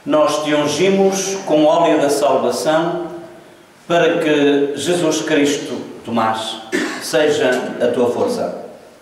Nós te ungimos com óleo da salvação para que Jesus Cristo, Tomás, seja a tua força.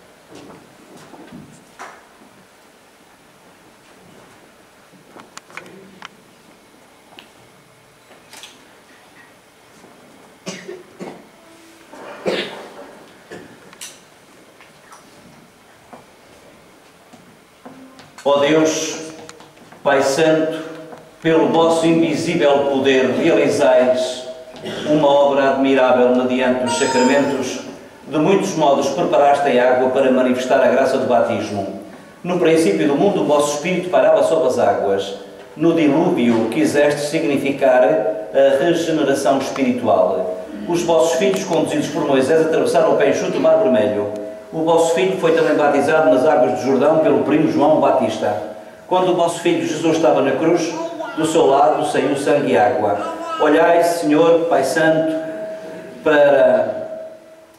Ó Deus, Pai Santo, pelo vosso invisível poder realizais uma obra admirável mediante os sacramentos. De muitos modos preparaste a água para manifestar a graça do batismo. No princípio do mundo o vosso Espírito pairava sobre as águas. No dilúvio quiseste significar a regeneração espiritual. Os vossos filhos, conduzidos por Moisés, atravessaram o pé enxuto do Mar Vermelho. O vosso filho foi também batizado nas águas do Jordão pelo primo João Batista. Quando o vosso filho Jesus estava na cruz, do seu lado saiu sangue e água. Olhai, Senhor, Pai Santo, para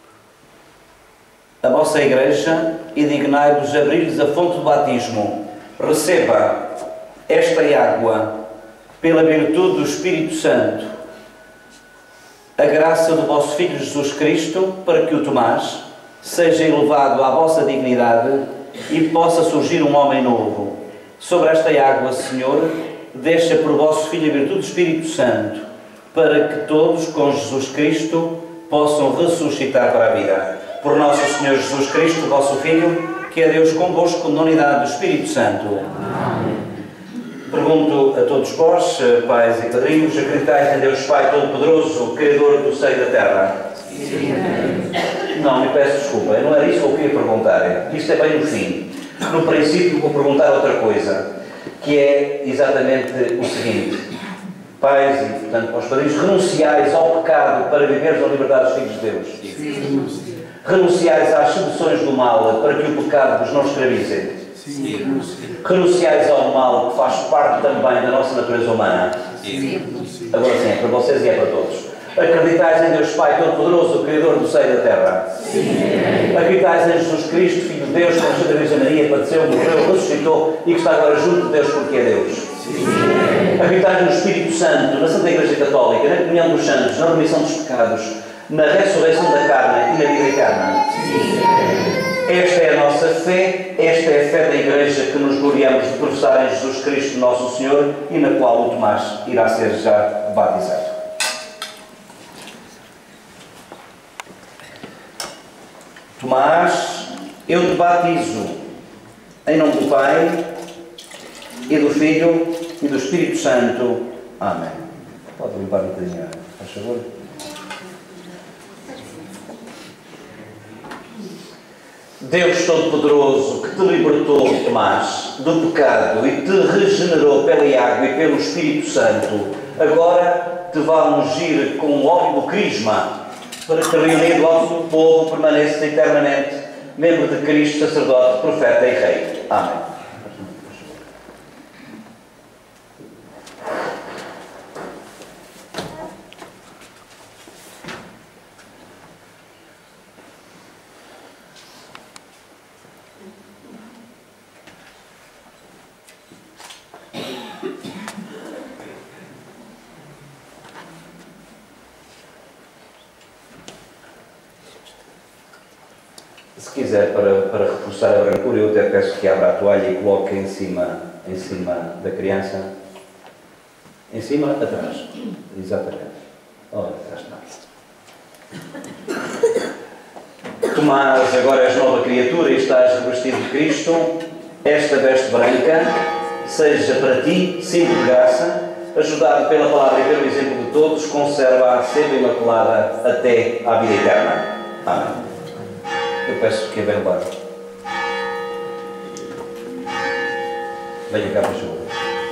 a vossa Igreja e dignai-vos abrir-lhes a fonte do batismo. Receba esta água, pela virtude do Espírito Santo, a graça do vosso Filho Jesus Cristo, para que o Tomás seja elevado à vossa dignidade e possa surgir um homem novo. Sobre esta água, Senhor, deixa por vosso Filho a virtude do Espírito Santo, para que todos, com Jesus Cristo, possam ressuscitar para a vida. Por nosso Senhor Jesus Cristo, vosso Filho, que é Deus convosco, na unidade do Espírito Santo. Amém. Pergunto a todos vós, pais e padrinhos, acreditais em Deus Pai Todo-Poderoso, Criador do céu e da terra? Sim. Não, me peço desculpa, não era isso que eu queria perguntar. Isto é bem no fim. No princípio vou perguntar outra coisa, que é exatamente o seguinte. Pais e, portanto, aos padrinhos, renunciais ao pecado para viveres na liberdade dos filhos de Deus? Sim. Renunciais às seduções do mal para que o pecado vos não escravize? Sim. Renunciais ao mal que faz parte também da nossa natureza humana? Sim. Agora sim, é para vocês e é para todos. Acreditais em Deus Pai Todo-Poderoso, Criador do céu e da terra? Sim. Acreditais em Jesus Cristo, Filho de Deus, que nasceu da Virgem Maria, padeceu, morreu, ressuscitou e que está agora junto de Deus porque é Deus? Sim. Acreditais no Espírito Santo, na Santa Igreja Católica, na comunhão dos santos, na remissão dos pecados, na ressurreição da carne e na vida eterna? Sim. Esta é a nossa fé, esta é a fé da Igreja que nos gloriamos de professar em Jesus Cristo, nosso Senhor, e na qual o Tomás irá ser já batizado. Tomás, eu te batizo em nome do Pai, e do Filho, e do Espírito Santo. Amém. Pode limpar um bocadinho, faz favor. Deus Todo-Poderoso, que te libertou, Tomás, do pecado e te regenerou pela água e pelo Espírito Santo, agora te vai ungir com o óleo do crisma, para que, reunido ao seu povo, permaneça eternamente membro de Cristo, sacerdote, profeta e rei. Amém. Se quiser, para reforçar a brancura, eu até peço que abra a toalha e coloque em cima da criança. Em cima, atrás. Exatamente. Ora, atrás não. Tomás, agora és nova criatura e estás revestido de Cristo. Esta veste branca seja para ti símbolo de graça, ajudado pela palavra e pelo exemplo de todos, conserva-a sempre imaculada até à vida eterna. Amém. Eu peço que a venha embora. Venha cá, por favor.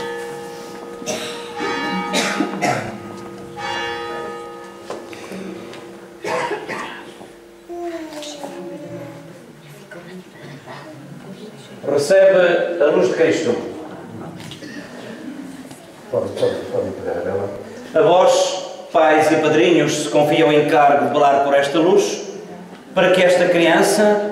Recebe a luz de Cristo. Podem pegar a vela. A vós, pais e padrinhos, se confiam em encargo de velar por esta luz, para que esta criança,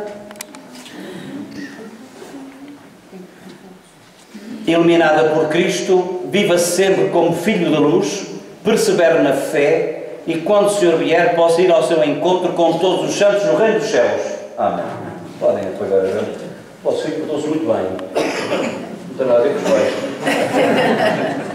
iluminada por Cristo, viva sempre como filho da luz, persevere na fé e quando o Senhor vier possa ir ao seu encontro com todos os santos no reino dos céus. Amém. Podem apagar a vela. O vosso filho portou-se muito bem. Não tem nada a ver com os pais.